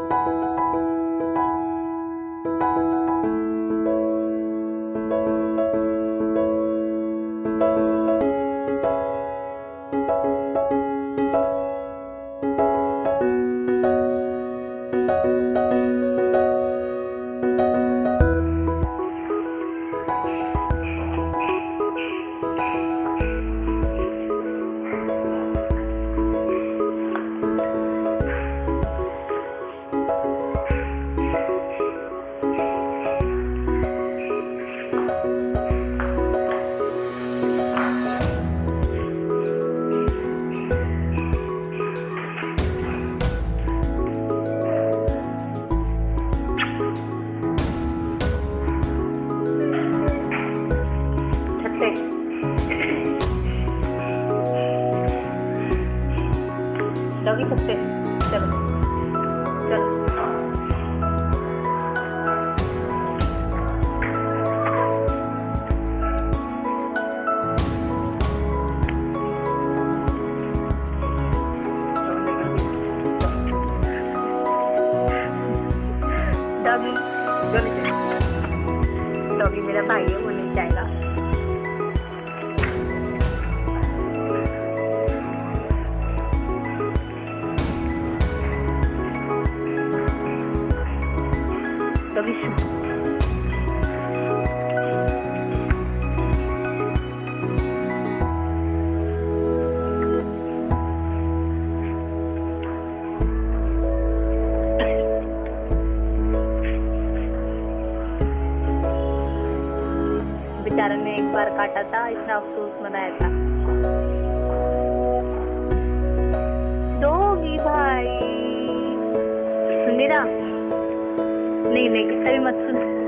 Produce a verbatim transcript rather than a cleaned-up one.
Doggy सकते चलो चलो डॉगी डॉगी मेरा भाई है, वो नहीं जाएगा। डॉगी बेचारे ने एक बार काटा था, इतना अफसोस मनाया था। डॉगी भाई मेरा नहीं नहीं कभी मत सुन।